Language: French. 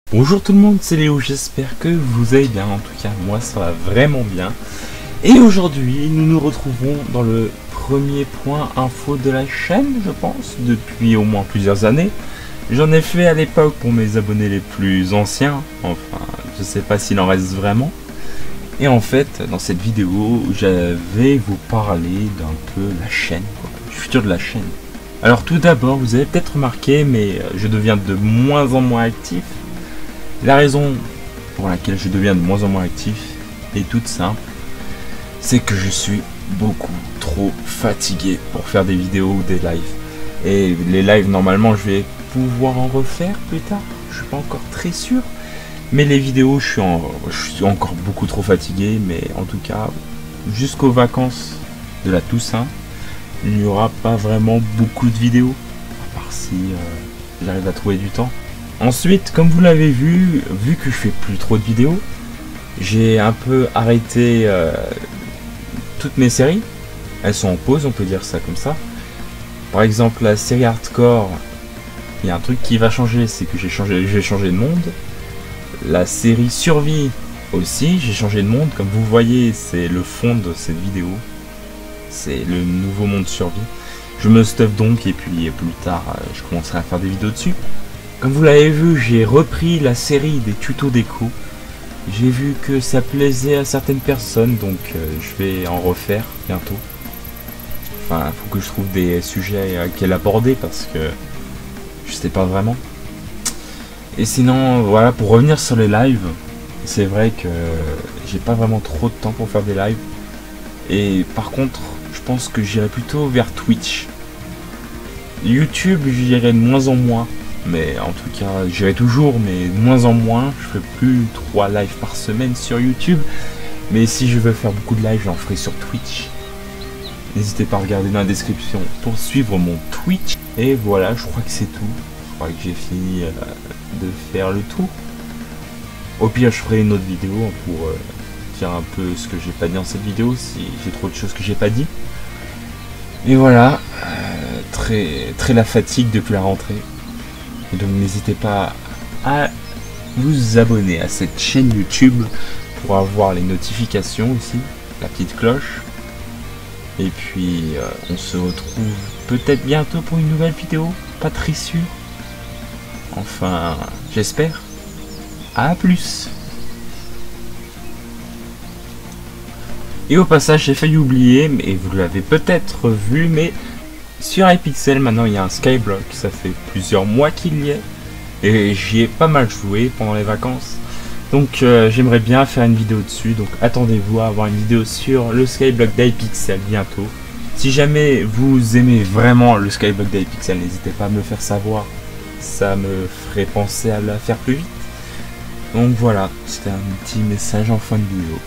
Bonjour tout le monde, c'est Léo, j'espère que vous allez bien, en tout cas moi ça va vraiment bien. Et aujourd'hui nous nous retrouvons dans le premier point info de la chaîne, je pense, depuis au moins plusieurs années. J'en ai fait à l'époque pour mes abonnés les plus anciens, enfin je sais pas s'il en reste vraiment. Et en fait dans cette vidéo je vais vous parler d'un peu la chaîne, du futur de la chaîne. Alors tout d'abord vous avez peut-être remarqué mais je deviens de moins en moins actif. La raison pour laquelle je deviens de moins en moins actif est toute simple, c'est que je suis beaucoup trop fatigué pour faire des vidéos ou des lives. Et les lives, normalement, je vais pouvoir en refaire plus tard, je suis pas encore très sûr. Mais les vidéos, je suis encore beaucoup trop fatigué, mais en tout cas, jusqu'aux vacances de la Toussaint, il n'y aura pas vraiment beaucoup de vidéos, à part si j'arrive à trouver du temps. Ensuite, comme vous l'avez vu que je fais plus trop de vidéos, j'ai un peu arrêté toutes mes séries. Elles sont en pause, on peut dire ça comme ça. Par exemple, la série Hardcore, il y a un truc qui va changer, c'est que j'ai changé de monde. La série Survie aussi, j'ai changé de monde. Comme vous voyez, c'est le fond de cette vidéo. C'est le nouveau monde Survie. Je me stuff donc et puis plus tard, je commencerai à faire des vidéos dessus. Comme vous l'avez vu, j'ai repris la série des tutos déco. J'ai vu que ça plaisait à certaines personnes, donc je vais en refaire bientôt. Enfin, il faut que je trouve des sujets à quel aborder parce que je sais pas vraiment. Et sinon, voilà, pour revenir sur les lives, c'est vrai que j'ai pas vraiment trop de temps pour faire des lives. Et par contre, je pense que j'irai plutôt vers Twitch. YouTube, j'irai de moins en moins. Mais en tout cas, j'irai toujours, mais de moins en moins. Je ferai plus 3 lives par semaine sur YouTube. Mais si je veux faire beaucoup de lives, j'en ferai sur Twitch. N'hésitez pas à regarder dans la description pour suivre mon Twitch. Et voilà, je crois que c'est tout. Je crois que j'ai fini de faire le tour. Au pire, je ferai une autre vidéo pour dire un peu ce que j'ai pas dit dans cette vidéo, si j'ai trop de choses que j'ai pas dit. Et voilà, très la fatigue depuis la rentrée. Et donc n'hésitez pas à vous abonner à cette chaîne YouTube pour avoir les notifications aussi, la petite cloche. Et puis on se retrouve peut-être bientôt pour une nouvelle vidéo, pas très sûr. Enfin, j'espère. À plus. Et au passage, j'ai failli oublier, mais vous l'avez peut-être vu, mais sur iPixel, maintenant il y a un Skyblock, ça fait plusieurs mois qu'il y est, et j'y ai pas mal joué pendant les vacances, donc j'aimerais bien faire une vidéo dessus, donc attendez-vous à avoir une vidéo sur le Skyblock d'iPixel bientôt. Si jamais vous aimez vraiment le Skyblock d'iPixel, n'hésitez pas à me le faire savoir, ça me ferait penser à la faire plus vite. Donc voilà, c'était un petit message en fin de vidéo.